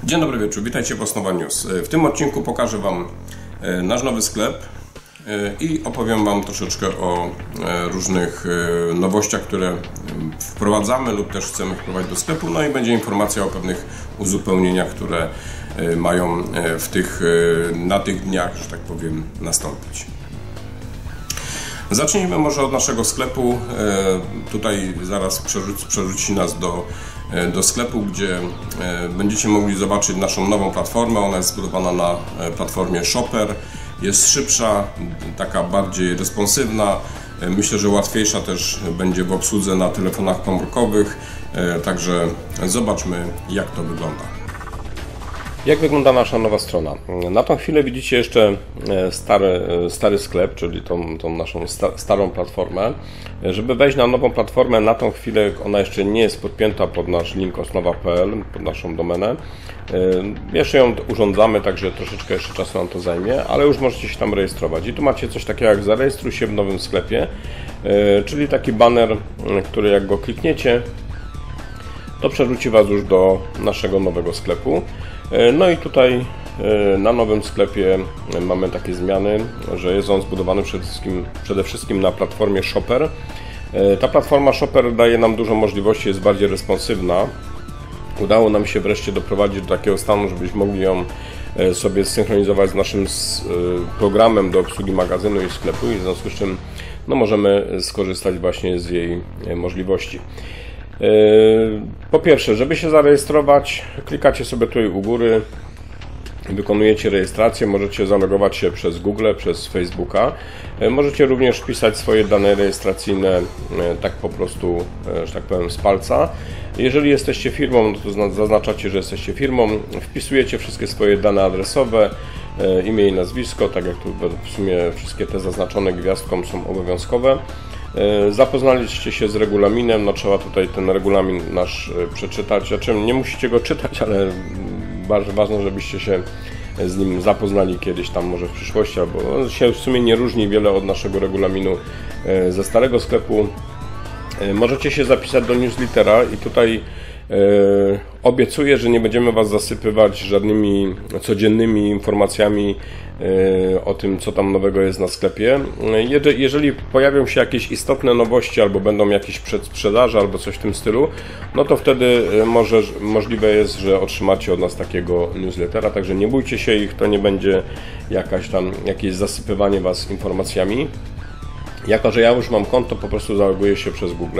Dzień dobry wieczór, witajcie w Osnowa News. W tym odcinku pokażę Wam nasz nowy sklep i opowiem Wam troszeczkę o różnych nowościach, które wprowadzamy lub też chcemy wprowadzić do sklepu. No i będzie informacja o pewnych uzupełnieniach, które mają na tych dniach, że tak powiem, nastąpić. Zacznijmy może od naszego sklepu. Tutaj zaraz przerzuci nas do sklepu, gdzie będziecie mogli zobaczyć naszą nową platformę. Ona jest zbudowana na platformie Shopper. Jest szybsza, taka bardziej responsywna. Myślę, że łatwiejsza też będzie w obsłudze na telefonach komórkowych. Także zobaczmy, jak to wygląda. Jak wygląda nasza nowa strona? Na tą chwilę widzicie jeszcze stary sklep, czyli tą naszą starą platformę. Żeby wejść na nową platformę, na tą chwilę ona jeszcze nie jest podpięta pod nasz link osnowa.pl, pod naszą domenę. Jeszcze ją urządzamy, także troszeczkę jeszcze czasu nam to zajmie, ale już możecie się tam rejestrować. I tu macie coś takiego jak zarejestruj się w nowym sklepie, czyli taki baner, który jak go klikniecie, to przerzuci Was już do naszego nowego sklepu. No i tutaj na nowym sklepie mamy takie zmiany, że jest on zbudowany przede wszystkim na platformie Shopper. Ta platforma Shopper daje nam dużo możliwości, jest bardziej responsywna. Udało nam się wreszcie doprowadzić do takiego stanu, żebyśmy mogli ją sobie zsynchronizować z naszym programem do obsługi magazynu i sklepu, i w związku z czym możemy skorzystać właśnie z jej możliwości. Po pierwsze, żeby się zarejestrować, klikacie sobie tutaj u góry, wykonujecie rejestrację, możecie zalogować się przez Google, przez Facebooka. Możecie również wpisać swoje dane rejestracyjne tak po prostu, że tak powiem, z palca. Jeżeli jesteście firmą, no to zaznaczacie, że jesteście firmą, wpisujecie wszystkie swoje dane adresowe, imię i nazwisko, tak jak tu w sumie wszystkie te zaznaczone gwiazdką są obowiązkowe. Zapoznaliście się z regulaminem, no trzeba tutaj ten regulamin nasz przeczytać, znaczy nie musicie go czytać, ale bardzo ważne, żebyście się z nim zapoznali kiedyś tam może w przyszłości, albo on się w sumie nie różni wiele od naszego regulaminu ze starego sklepu. Możecie się zapisać do newslettera i tutaj obiecuję, że nie będziemy Was zasypywać żadnymi codziennymi informacjami o tym, co tam nowego jest na sklepie. Jeżeli pojawią się jakieś istotne nowości, albo będą jakieś przedsprzedaże, albo coś w tym stylu, no to wtedy możliwe jest, że otrzymacie od nas takiego newslettera, także nie bójcie się ich, to nie będzie jakieś zasypywanie Was informacjami. Jako że ja już mam konto, po prostu zaloguję się przez Google.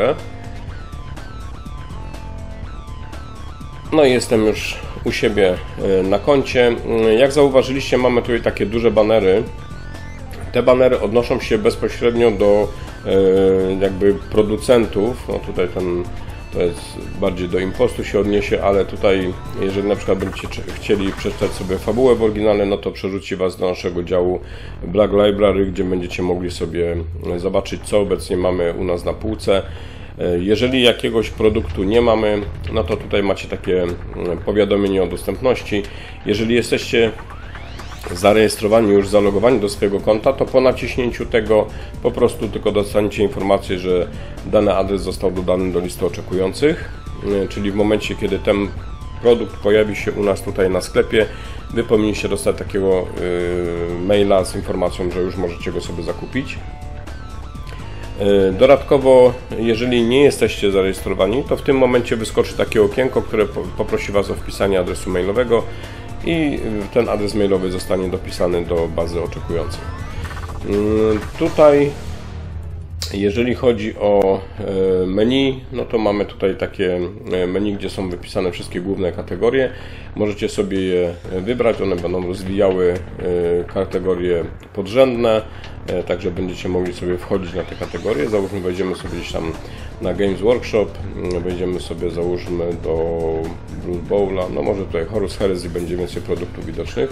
No i jestem już u siebie na koncie. Jak zauważyliście, mamy tutaj takie duże banery. Te banery odnoszą się bezpośrednio do jakby producentów. No tutaj to jest bardziej do impostu się odniesie, ale tutaj jeżeli na przykład będziecie chcieli przeczytać sobie fabułę w oryginale, no to przerzuci Was do naszego działu Black Library, gdzie będziecie mogli sobie zobaczyć, co obecnie mamy u nas na półce. Jeżeli jakiegoś produktu nie mamy, no to tutaj macie takie powiadomienie o dostępności. Jeżeli jesteście zarejestrowani, już zalogowani do swojego konta, to po naciśnięciu tego po prostu tylko dostaniecie informację, że dany adres został dodany do listy oczekujących, czyli w momencie, kiedy ten produkt pojawi się u nas tutaj na sklepie, Wy powinniście dostać takiego maila z informacją, że już możecie go sobie zakupić. Dodatkowo, jeżeli nie jesteście zarejestrowani, to w tym momencie wyskoczy takie okienko, które poprosi Was o wpisanie adresu mailowego i ten adres mailowy zostanie dopisany do bazy oczekującej. Tutaj, jeżeli chodzi o menu, no to mamy tutaj takie menu, gdzie są wypisane wszystkie główne kategorie. Możecie sobie je wybrać, one będą rozwijały kategorie podrzędne, także będziecie mogli sobie wchodzić na te kategorie. Załóżmy, wejdziemy sobie gdzieś tam na Games Workshop, wejdziemy sobie, załóżmy, do Blues Bowla, no może tutaj Horus Heresy, będzie więcej produktów widocznych.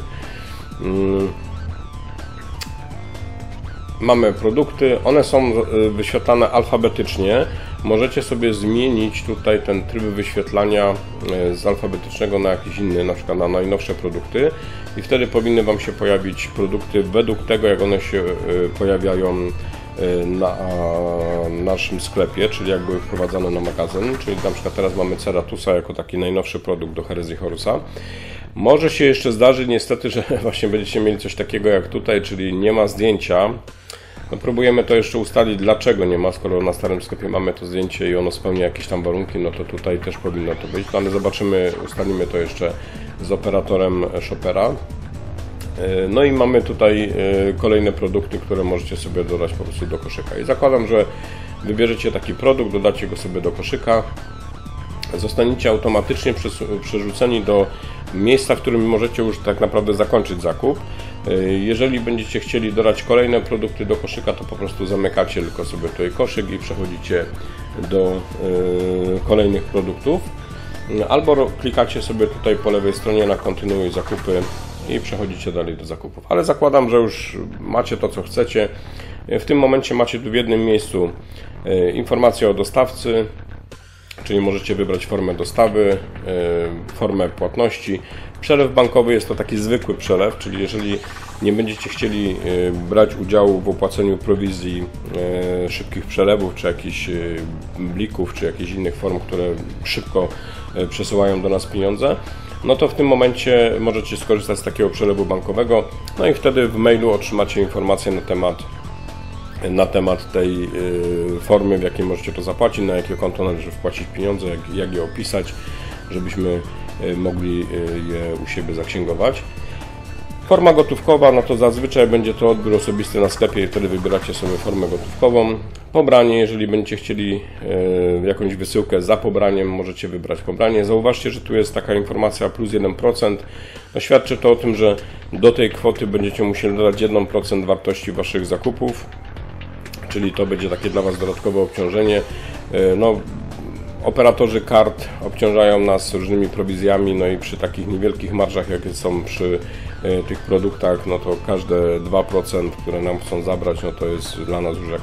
Mamy produkty, one są wyświetlane alfabetycznie. Możecie sobie zmienić tutaj ten tryb wyświetlania z alfabetycznego na jakiś inny, na przykład na najnowsze produkty, i wtedy powinny Wam się pojawić produkty według tego, jak one się pojawiają na naszym sklepie, czyli jak były wprowadzane na magazyn, czyli na przykład teraz mamy Ceratusa jako taki najnowszy produkt do Herezji Horusa. Może się jeszcze zdarzyć niestety, że właśnie będziecie mieli coś takiego jak tutaj, czyli nie ma zdjęcia. No, próbujemy to jeszcze ustalić, dlaczego nie ma, skoro na starym sklepie mamy to zdjęcie i ono spełnia jakieś tam warunki, no to tutaj też powinno to być, no, ale zobaczymy, ustalimy to jeszcze z operatorem Shoppera. No i mamy tutaj kolejne produkty, które możecie sobie dodać po prostu do koszyka. I zakładam, że wybierzecie taki produkt, dodacie go sobie do koszyka, zostaniecie automatycznie przerzuceni do miejsca, w którym możecie już tak naprawdę zakończyć zakup. Jeżeli będziecie chcieli dodać kolejne produkty do koszyka, to po prostu zamykacie tylko sobie tutaj koszyk i przechodzicie do kolejnych produktów. Albo klikacie sobie tutaj po lewej stronie na kontynuuj zakupy i przechodzicie dalej do zakupów. Ale zakładam, że już macie to, co chcecie. W tym momencie macie tu w jednym miejscu informację o dostawcy, czyli możecie wybrać formę dostawy, formę płatności. Przelew bankowy jest to taki zwykły przelew, czyli jeżeli nie będziecie chcieli brać udziału w opłaceniu prowizji szybkich przelewów, czy jakichś blików, czy jakichś innych form, które szybko przesyłają do nas pieniądze, no to w tym momencie możecie skorzystać z takiego przelewu bankowego, no i wtedy w mailu otrzymacie informację na temat tej formy, w jakiej możecie to zapłacić, na jakie konto należy wpłacić pieniądze, jak je opisać, żebyśmy mogli je u siebie zaksięgować. Forma gotówkowa, no to zazwyczaj będzie to odbiór osobisty na sklepie i wtedy wybieracie sobie formę gotówkową. Pobranie, jeżeli będziecie chcieli jakąś wysyłkę za pobraniem, możecie wybrać pobranie. Zauważcie, że tu jest taka informacja plus 1%. No, świadczy to o tym, że do tej kwoty będziecie musieli dodać 1% wartości Waszych zakupów, czyli to będzie takie dla Was dodatkowe obciążenie. No, operatorzy kart obciążają nas różnymi prowizjami, no i przy takich niewielkich marżach, jakie są przy tych produktach, no to każde 2%, które nam chcą zabrać, no to jest dla nas już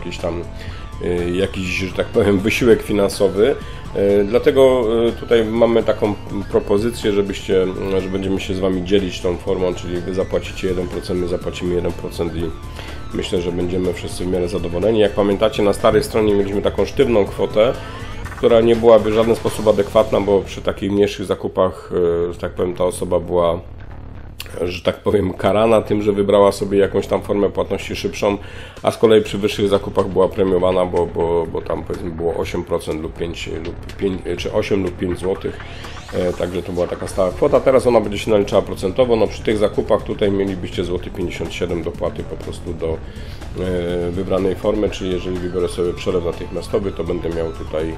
jakiś, że tak powiem, wysiłek finansowy. Dlatego tutaj mamy taką propozycję, że będziemy się z Wami dzielić tą formą, czyli Wy zapłacicie 1%, my zapłacimy 1% i myślę, że będziemy wszyscy w miarę zadowoleni. Jak pamiętacie, na starej stronie mieliśmy taką sztywną kwotę, która nie byłaby w żaden sposób adekwatna, bo przy takich mniejszych zakupach, że tak powiem, ta osoba była, że tak powiem, karana tym, że wybrała sobie jakąś tam formę płatności szybszą, a z kolei przy wyższych zakupach była premiowana, bo tam powiedzmy było 8% lub 5 czy 8 lub 5 zł. Także to była taka stała kwota. Teraz ona będzie się naliczała procentowo. No przy tych zakupach tutaj mielibyście złoty 57 dopłaty po prostu do wybranej formy, czyli jeżeli wybiorę sobie przelew natychmiastowy, to będę miał tutaj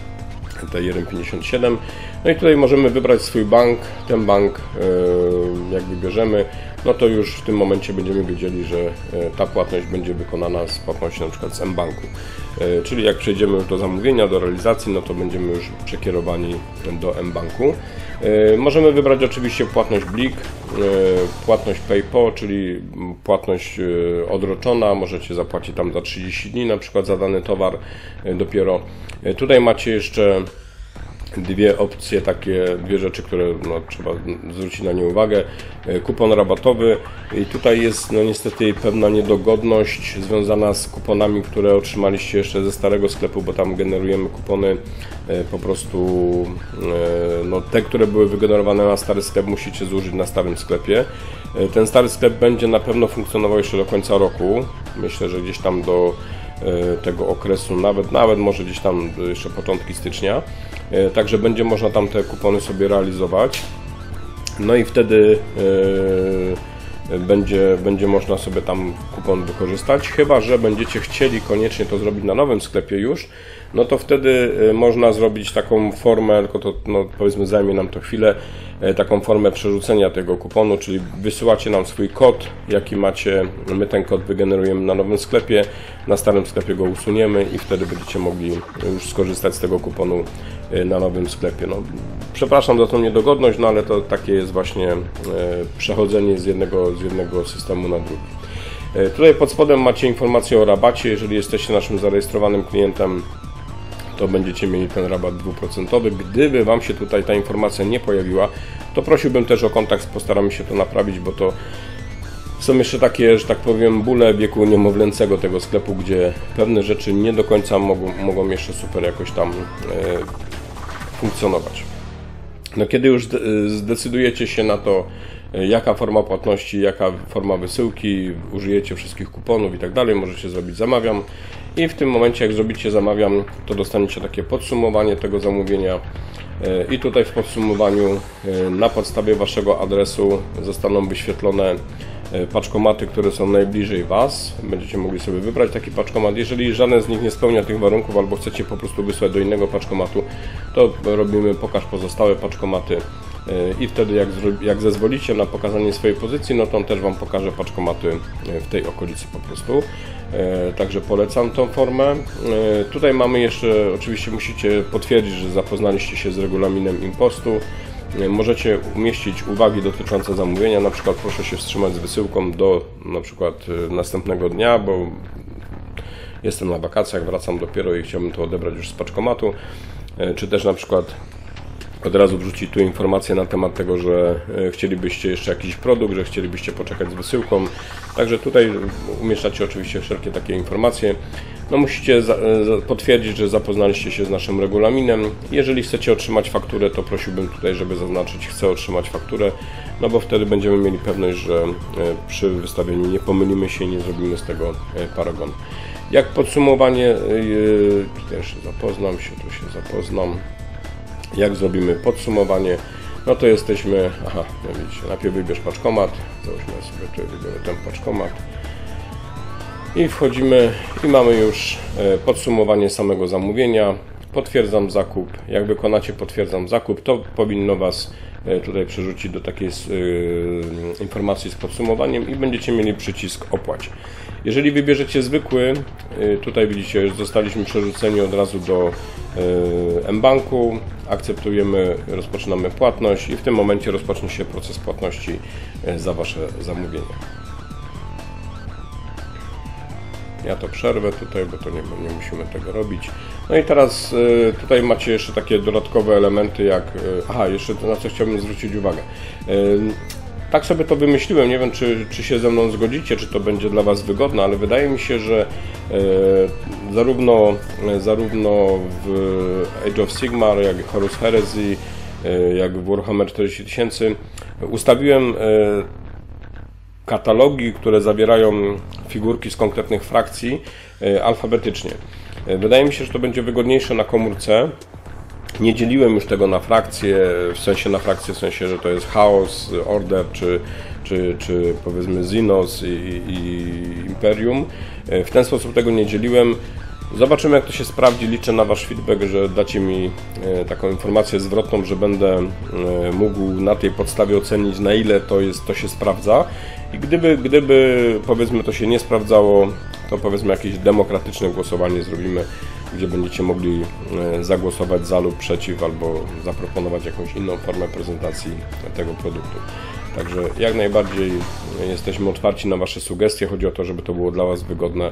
te 1,57. No i tutaj możemy wybrać swój bank. Ten bank jak wybierzemy, no to już w tym momencie będziemy wiedzieli, że ta płatność będzie wykonana z płatności na przykład z mBanku. Czyli jak przejdziemy już do zamówienia, do realizacji, no to będziemy już przekierowani do mBanku. Możemy wybrać oczywiście płatność blik, płatność PayPal, czyli płatność odroczona. Możecie zapłacić tam za 30 dni na przykład za dany towar dopiero. Tutaj macie jeszcze dwie opcje, dwie rzeczy, które no, trzeba zwrócić na nie uwagę. Kupon rabatowy i tutaj jest no, niestety pewna niedogodność związana z kuponami, które otrzymaliście jeszcze ze starego sklepu, bo tam generujemy kupony po prostu no, te, które były wygenerowane na stary sklep, musicie zużyć na starym sklepie. Ten stary sklep będzie na pewno funkcjonował jeszcze do końca roku. Myślę, że gdzieś tam do tego okresu, nawet może gdzieś tam jeszcze początki stycznia. Także będzie można tam te kupony sobie realizować. No i wtedy będzie można sobie tam kupon wykorzystać. Chyba że będziecie chcieli koniecznie to zrobić na nowym sklepie już, no to wtedy można zrobić taką formę, tylko to no, powiedzmy zajmie nam to chwilę, taką formę przerzucenia tego kuponu, czyli wysyłacie nam swój kod, jaki macie, my ten kod wygenerujemy na nowym sklepie, na starym sklepie go usuniemy i wtedy będziecie mogli już skorzystać z tego kuponu na nowym sklepie. No, przepraszam za tą niedogodność, no ale to takie jest właśnie przechodzenie z jednego systemu na drugi. Tutaj pod spodem macie informację o rabacie. Jeżeli jesteście naszym zarejestrowanym klientem, to będziecie mieli ten rabat 2%. Gdyby Wam się tutaj ta informacja nie pojawiła, to prosiłbym też o kontakt, postaramy się to naprawić, bo to Są jeszcze takie, że tak powiem, bóle wieku niemowlęcego tego sklepu, gdzie pewne rzeczy nie do końca mogą jeszcze super jakoś tam funkcjonować. No kiedy już zdecydujecie się na to, jaka forma płatności, jaka forma wysyłki, użyjecie wszystkich kuponów i tak dalej, możecie zrobić zamawiam i w tym momencie, jak zrobicie zamawiam, to dostaniecie takie podsumowanie tego zamówienia i tutaj w podsumowaniu na podstawie waszego adresu zostaną wyświetlone paczkomaty, które są najbliżej Was. Będziecie mogli sobie wybrać taki paczkomat. Jeżeli żaden z nich nie spełnia tych warunków albo chcecie po prostu wysłać do innego paczkomatu, to robimy pokaż pozostałe paczkomaty i wtedy jak zezwolicie na pokazanie swojej pozycji, no to on też Wam pokaże paczkomaty w tej okolicy po prostu. Także polecam tą formę. Tutaj mamy jeszcze, oczywiście musicie potwierdzić, że zapoznaliście się z regulaminem impostu. Możecie umieścić uwagi dotyczące zamówienia, na przykład proszę się wstrzymać z wysyłką do na przykład następnego dnia, bo jestem na wakacjach, wracam dopiero i chciałbym to odebrać już z paczkomatu, czy też na przykład od razu wrzucić tu informację na temat tego, że chcielibyście jeszcze jakiś produkt, że chcielibyście poczekać z wysyłką. Także tutaj umieszczacie oczywiście wszelkie takie informacje. No musicie potwierdzić, że zapoznaliście się z naszym regulaminem. Jeżeli chcecie otrzymać fakturę, to prosiłbym tutaj, żeby zaznaczyć chcę otrzymać fakturę, no bo wtedy będziemy mieli pewność, że przy wystawieniu nie pomylimy się i nie zrobimy z tego paragon. Jak podsumowanie, tutaj jeszcze zapoznam się, tu się zapoznam. Jak zrobimy podsumowanie, no to jesteśmy, no widzicie, najpierw wybierz paczkomat, załóżmy sobie tutaj wybiorę ten paczkomat i wchodzimy i mamy już podsumowanie samego zamówienia, potwierdzam zakup. Jak wykonacie potwierdzam zakup, to powinno Was tutaj przerzucić do takiej informacji z podsumowaniem i będziecie mieli przycisk opłać. Jeżeli wybierzecie zwykły, tutaj widzicie, już zostaliśmy przerzuceni od razu do mBanku, akceptujemy, rozpoczynamy płatność i w tym momencie rozpocznie się proces płatności za Wasze zamówienie. Ja to przerwę tutaj, bo to nie musimy tego robić. No i teraz tutaj macie jeszcze takie dodatkowe elementy jak... jeszcze na co chciałbym zwrócić uwagę. Tak sobie to wymyśliłem, nie wiem czy się ze mną zgodzicie, czy to będzie dla Was wygodne, ale wydaje mi się, że zarówno w Age of Sigmar, jak i Horus Heresy, jak w Warhammer 40 000 ustawiłem katalogi, które zawierają figurki z konkretnych frakcji alfabetycznie. Wydaje mi się, że to będzie wygodniejsze na komórce. Nie dzieliłem już tego na frakcje, w sensie, że to jest Chaos, Order, czy powiedzmy Xenos i Imperium. W ten sposób tego nie dzieliłem. Zobaczymy, jak to się sprawdzi. Liczę na Wasz feedback, że dacie mi taką informację zwrotną, że będę mógł na tej podstawie ocenić, na ile to się sprawdza. I gdyby powiedzmy to się nie sprawdzało, to powiedzmy jakieś demokratyczne głosowanie zrobimy, gdzie będziecie mogli zagłosować za lub przeciw, albo zaproponować jakąś inną formę prezentacji tego produktu. Także jak najbardziej jesteśmy otwarci na Wasze sugestie. Chodzi o to, żeby to było dla Was wygodne.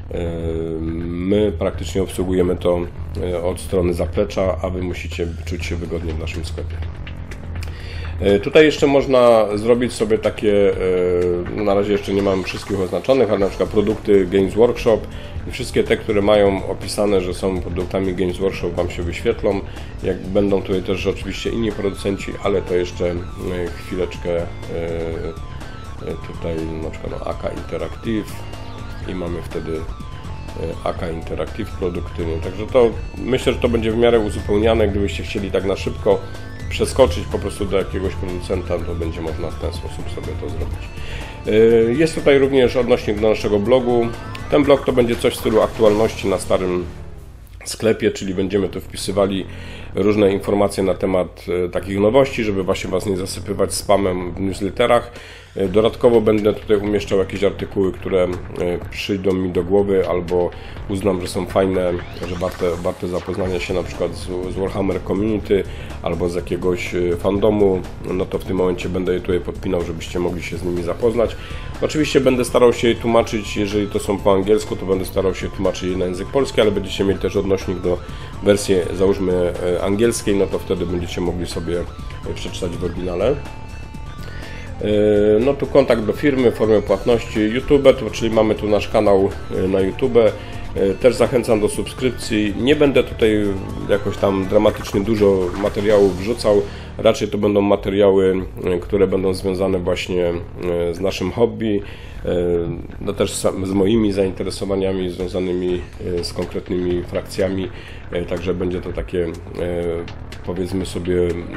My praktycznie obsługujemy to od strony zaplecza, a Wy musicie czuć się wygodnie w naszym sklepie. Tutaj jeszcze można zrobić sobie takie, na razie jeszcze nie mam wszystkich oznaczonych, ale na przykład produkty Games Workshop i wszystkie te, które mają opisane, że są produktami Games Workshop, Wam się wyświetlą. Jak będą tutaj też oczywiście inni producenci, ale to jeszcze chwileczkę. Tutaj na przykład AK Interactive i mamy wtedy AK Interactive produkty. Także to myślę, że to będzie w miarę uzupełniane. Gdybyście chcieli tak na szybko przeskoczyć po prostu do jakiegoś producenta, to będzie można w ten sposób sobie to zrobić. Jest tutaj również odnośnik do naszego blogu. Ten blog to będzie coś w stylu aktualności na starym sklepie, czyli będziemy tu wpisywali różne informacje na temat takich nowości, żeby właśnie Was nie zasypywać spamem w newsletterach. Dodatkowo będę tutaj umieszczał jakieś artykuły, które przyjdą mi do głowy albo uznam, że są fajne, że warte zapoznania się na przykład z Warhammer Community albo z jakiegoś fandomu, no to w tym momencie będę je tutaj podpinał, żebyście mogli się z nimi zapoznać. Oczywiście będę starał się je tłumaczyć, jeżeli to są po angielsku, to będę starał się tłumaczyć je na język polski, ale będziecie mieli też odnośnik do wersji, załóżmy, angielskiej, no to wtedy będziecie mogli sobie przeczytać w oryginale. No tu kontakt do firmy, formę płatności YouTube, czyli mamy tu nasz kanał na YouTube. Też zachęcam do subskrypcji. Nie będę tutaj jakoś tam dramatycznie dużo materiałów wrzucał. Raczej to będą materiały, które będą związane właśnie z naszym hobby, no też z moimi zainteresowaniami związanymi z konkretnymi frakcjami. Także będzie to takie, powiedzmy sobie,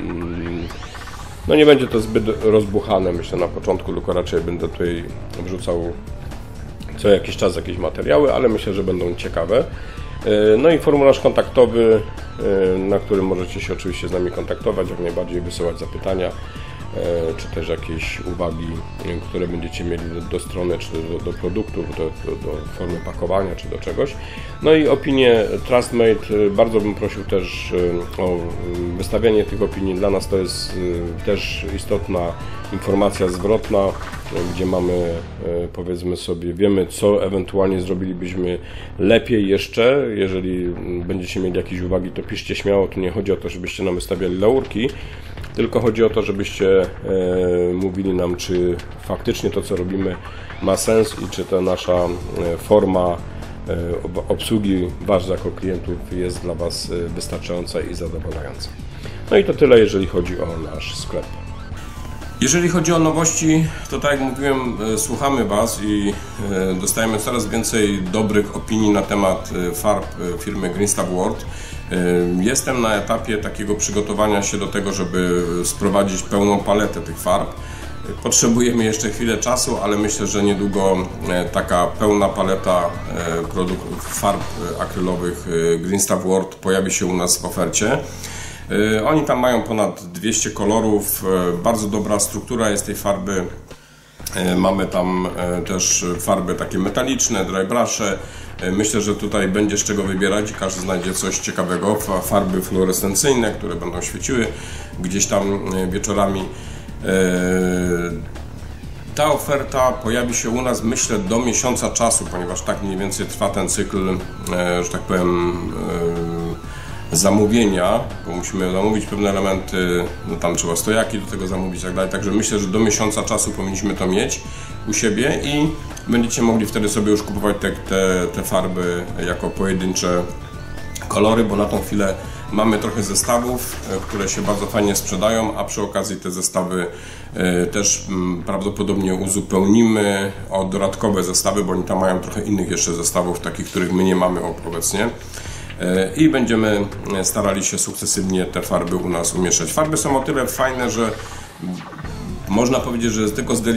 no nie będzie to zbyt rozbuchane, myślę, na początku, tylko raczej będę tutaj wrzucał co jakiś czas jakieś materiały, ale myślę, że będą ciekawe. No i formularz kontaktowy, na którym możecie się oczywiście z nami kontaktować, jak najbardziej wysyłać zapytania, czy też jakieś uwagi, które będziecie mieli do strony, czy do produktów, do formy pakowania, czy do czegoś. No i opinie Trustmate, bardzo bym prosił też o wystawianie tych opinii. Dla nas to jest też istotna informacja zwrotna, gdzie mamy, powiedzmy sobie, wiemy, co ewentualnie zrobilibyśmy lepiej jeszcze. Jeżeli będziecie mieli jakieś uwagi, to piszcie śmiało. Tu nie chodzi o to, żebyście nam wystawiali laurki, tylko chodzi o to, żebyście mówili nam, czy faktycznie to, co robimy, ma sens i czy ta nasza forma obsługi Was jako klientów jest dla Was wystarczająca i zadowalająca. No i to tyle, jeżeli chodzi o nasz sklep. Jeżeli chodzi o nowości, to tak jak mówiłem, słuchamy Was i dostajemy coraz więcej dobrych opinii na temat farb firmy Greenstaff World. Jestem na etapie takiego przygotowania się do tego, żeby sprowadzić pełną paletę tych farb. Potrzebujemy jeszcze chwilę czasu, ale myślę, że niedługo taka pełna paleta farb akrylowych Greenstaff World pojawi się u nas w ofercie. Oni tam mają ponad 200 kolorów, bardzo dobra struktura jest tej farby. Mamy tam też farby takie metaliczne, dry brusze. Myślę, że tutaj będzie z czego wybierać i każdy znajdzie coś ciekawego. Farby fluorescencyjne, które będą świeciły gdzieś tam wieczorami. Ta oferta pojawi się u nas, myślę, do miesiąca czasu, ponieważ tak mniej więcej trwa ten cykl, że tak powiem, zamówienia, bo musimy zamówić pewne elementy, no tam trzeba stojaki do tego zamówić i tak dalej, także myślę, że do miesiąca czasu powinniśmy to mieć u siebie i będziecie mogli wtedy sobie już kupować te farby jako pojedyncze kolory, bo na tą chwilę mamy trochę zestawów, które się bardzo fajnie sprzedają, a przy okazji te zestawy też prawdopodobnie uzupełnimy o dodatkowe zestawy, bo oni tam mają trochę innych jeszcze zestawów, takich, których my nie mamy obecnie. I będziemy starali się sukcesywnie te farby u nas umieszczać. Farby są o tyle fajne, że można powiedzieć, że tylko z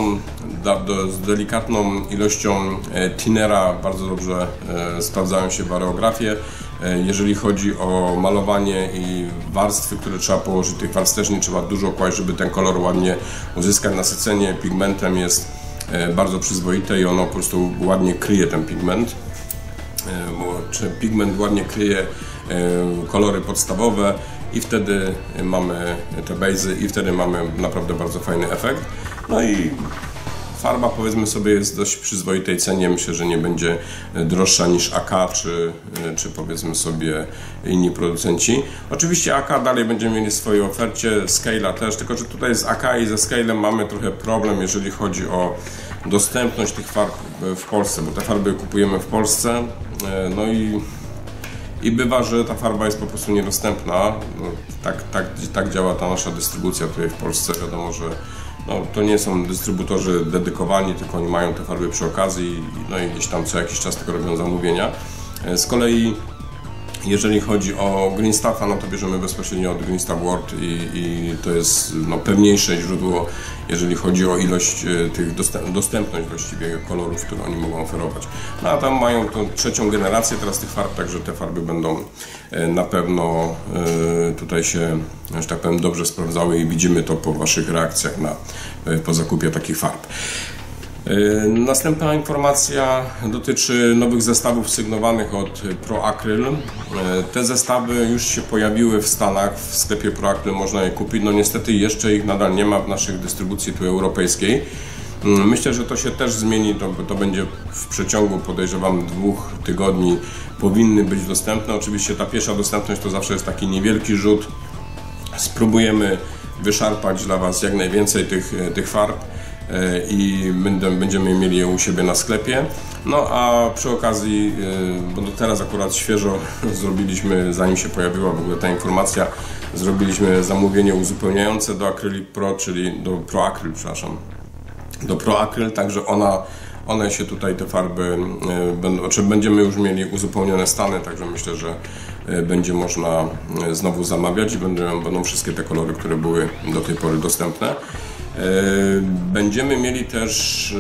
delikatną ilością thinnera bardzo dobrze sprawdzają się w aerografie. Jeżeli chodzi o malowanie i warstwy, które trzeba położyć, tych warstw też nie trzeba dużo kłaść, żeby ten kolor ładnie uzyskać. Nasycenie pigmentem jest bardzo przyzwoite i ono po prostu ładnie kryje ten pigment. Bo pigment ładnie kryje kolory podstawowe i wtedy mamy te bazy i wtedy mamy naprawdę bardzo fajny efekt. No i farba, powiedzmy sobie, jest dość w przyzwoitej cenie. Myślę, że nie będzie droższa niż AK czy powiedzmy sobie inni producenci. Oczywiście AK dalej będziemy mieli w swojej ofercie, Scale'a też, tylko że tutaj z AK i ze Scale'em mamy trochę problem, jeżeli chodzi o dostępność tych farb w Polsce, bo te farby kupujemy w Polsce, no i bywa, że ta farba jest po prostu niedostępna. No, tak działa ta nasza dystrybucja tutaj w Polsce. Wiadomo, że no, to nie są dystrybutorzy dedykowani, tylko oni mają te farby przy okazji, no i gdzieś tam co jakiś czas tylko robią zamówienia. Z kolei jeżeli chodzi o Greenstaffa, no to bierzemy bezpośrednio od Greenstaff World i to jest no, pewniejsze źródło, jeżeli chodzi o ilość tych dostępność właściwie kolorów, które oni mogą oferować. No a tam mają tą trzecią generację teraz tych farb, także te farby będą na pewno tutaj się, że tak powiem, dobrze sprawdzały i widzimy to po Waszych reakcjach po zakupie takich farb. Następna informacja dotyczy nowych zestawów sygnowanych od ProAcryl. Te zestawy już się pojawiły w Stanach, w sklepie ProAcryl można je kupić. No niestety jeszcze ich nadal nie ma w naszych dystrybucji tu europejskiej. Myślę, że to się też zmieni, to będzie w przeciągu, podejrzewam, 2 tygodni powinny być dostępne. Oczywiście ta pierwsza dostępność to zawsze jest taki niewielki rzut. Spróbujemy wyszarpać dla Was jak najwięcej tych farb i będziemy mieli je u siebie na sklepie. No a przy okazji, bo teraz akurat świeżo zrobiliśmy, zanim się pojawiła w ogóle ta informacja, zrobiliśmy zamówienie uzupełniające do Acrylic Pro, czyli do ProAcryl, przepraszam, do ProAcryl, także one się tutaj, te farby, będziemy już mieli uzupełnione stany, także myślę, że będzie można znowu zamawiać i będą wszystkie te kolory, które były do tej pory dostępne. Będziemy mieli też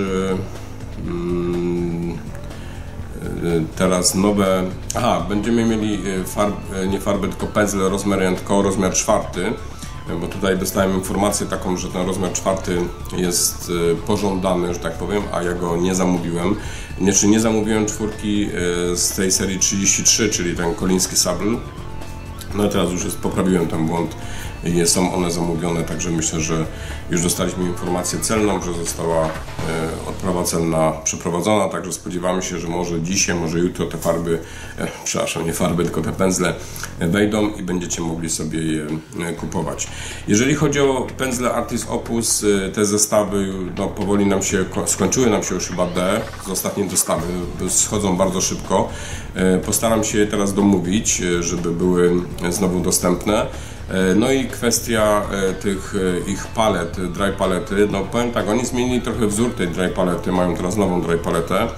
teraz nowe, będziemy mieli nie farby, tylko pędzle Rosemary & Co, rozmiar 4, bo tutaj dostałem informację taką, że ten rozmiar 4 jest pożądany, że tak powiem, a ja go nie zamówiłem. Nie zamówiłem 4 z tej serii 33, czyli ten koliński Sable. No teraz już poprawiłem ten błąd i są one zamówione, także myślę, że już dostaliśmy informację celną, że została odprawa celna przeprowadzona, także spodziewamy się, że może dzisiaj, może jutro te farby, przepraszam, nie farby, tylko te pędzle wejdą i będziecie mogli sobie je kupować. Jeżeli chodzi o pędzle Artis Opus, te zestawy no, powoli skończyły nam się już chyba ostatnie dostawy, schodzą bardzo szybko. Postaram się je teraz domówić, żeby były znowu dostępne. No i kwestia tych ich palet, dry palety, no powiem tak, oni zmienili trochę wzór tej dry palety, mają teraz nową dry paletę.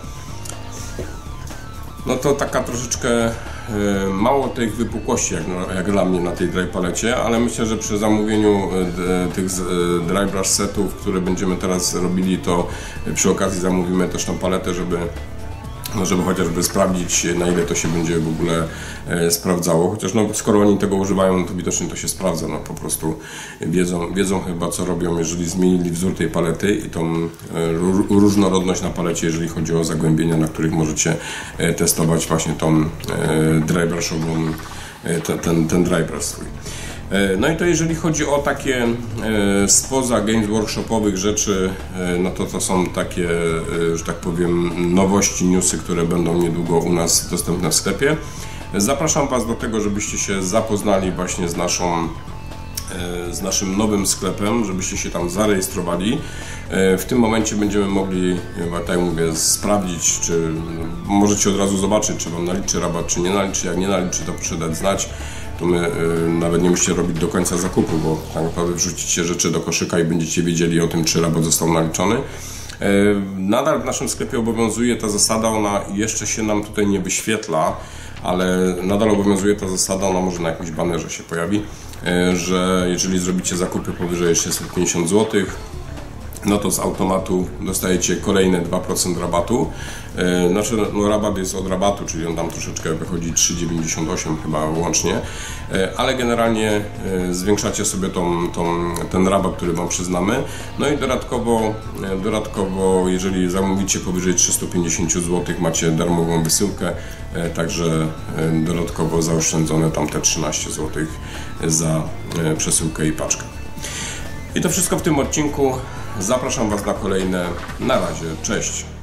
No to taka troszeczkę mało tych wypukłości jak dla mnie na tej dry palecie, ale myślę, że przy zamówieniu tych dry brush setów, które będziemy teraz robili, to przy okazji zamówimy też tą paletę, żeby chociażby sprawdzić, na ile to się będzie w ogóle sprawdzało. Chociaż no, skoro oni tego używają, no to widocznie to się sprawdza. No, po prostu wiedzą chyba, co robią, jeżeli zmienili wzór tej palety i tą różnorodność na palecie, jeżeli chodzi o zagłębienia, na których możecie testować właśnie tą dry brushową, ten dry brush swój. No i to jeżeli chodzi o takie spoza games workshopowych rzeczy, no to są takie, że tak powiem, nowości, newsy, które będą niedługo u nas dostępne w sklepie. Zapraszam Was do tego, żebyście się zapoznali właśnie z naszym nowym sklepem, żebyście się tam zarejestrowali. W tym momencie będziemy mogli, tak jak mówię, sprawdzić, czy możecie od razu zobaczyć, czy Wam naliczy rabat, czy nie naliczy. Jak nie naliczy, to proszę dać znać. To my nawet nie musicie robić do końca zakupu, bo tak naprawdę wrzucicie rzeczy do koszyka i będziecie wiedzieli o tym, czy rabat został naliczony. Nadal w naszym sklepie obowiązuje ta zasada, ona jeszcze się nam tutaj nie wyświetla, ale nadal obowiązuje ta zasada, ona może na jakimś banerze się pojawi, że jeżeli zrobicie zakupy powyżej 650 zł, no to z automatu dostajecie kolejne 2% rabatu. Znaczy, no rabat jest od rabatu, czyli on tam troszeczkę wychodzi 3,98 chyba łącznie, ale generalnie zwiększacie sobie ten rabat, który Wam przyznamy. No i dodatkowo, jeżeli zamówicie powyżej 350 zł, macie darmową wysyłkę, także dodatkowo zaoszczędzone tam te 13 zł za przesyłkę i paczkę. I to wszystko w tym odcinku. Zapraszam Was na kolejne. Na razie, cześć!